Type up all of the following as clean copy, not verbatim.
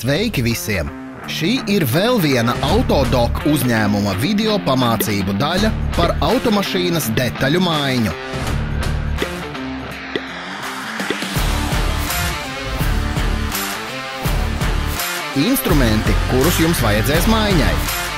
Sveiki visiem! Šī ir vēl viena Autodoc uzņēmuma video pamācību daļa par automašīnas detaļu maiņu. Instrumenti, kurus jums vajadzēs maiņai.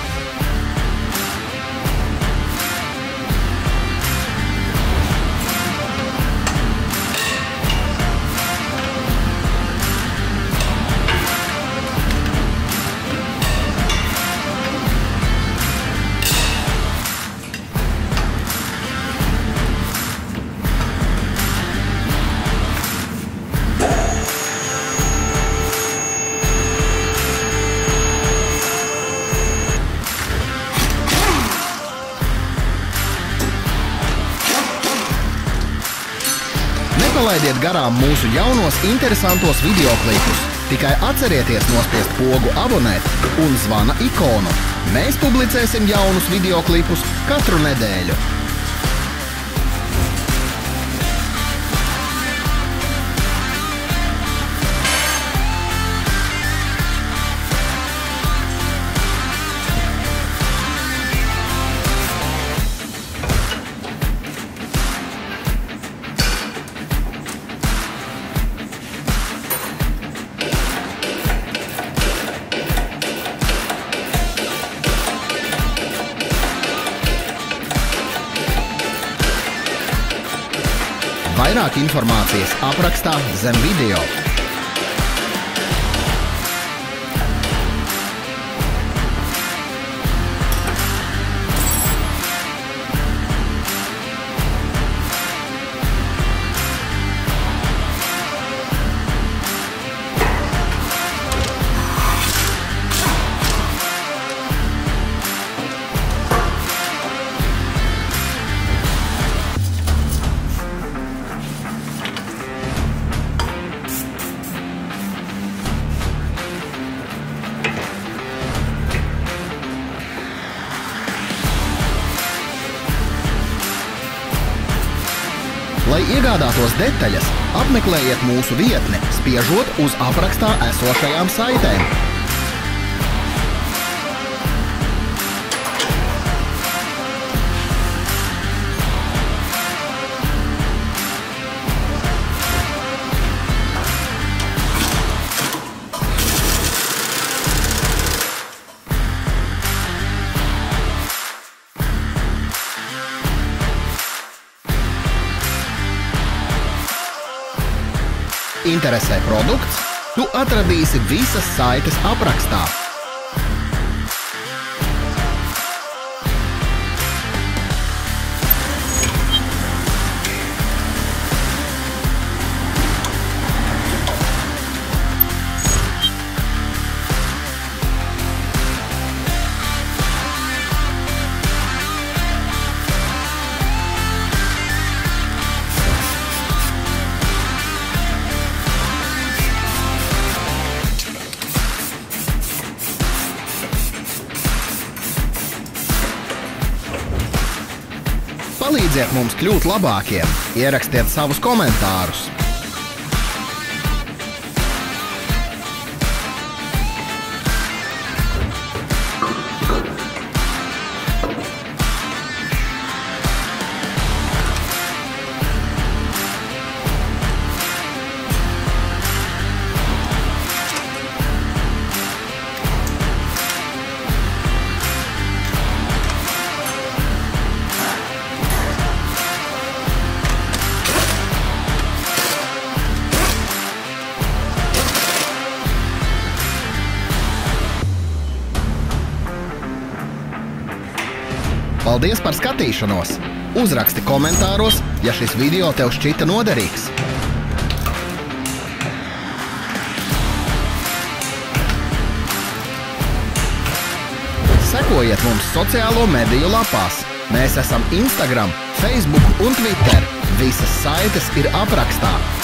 Nepalaidiet garām mūsu jaunos interesantos videoklipus. Tikai atcerieties nospiest pogu abonēt un zvana ikonu. Mēs publicēsim jaunus videoklipus katru nedēļu. Vairāk informācijas aprakstā zem video. Lai iegādātos detaļas, apmeklējiet mūsu vietni, spiežot uz aprakstā esošajām saitēm. Interesē produkts? Tu atradīsi visas saites aprakstā. Palīdziet mums kļūt labākiem, ierakstiet savus komentārus. Paldies par skatīšanos! Uzraksti komentāros, ja šis video tev šķita noderīgs. Sekojiet mums sociālo mediju lapās. Mēs esam Instagram, Facebook un Twitter. Visas saites ir aprakstā.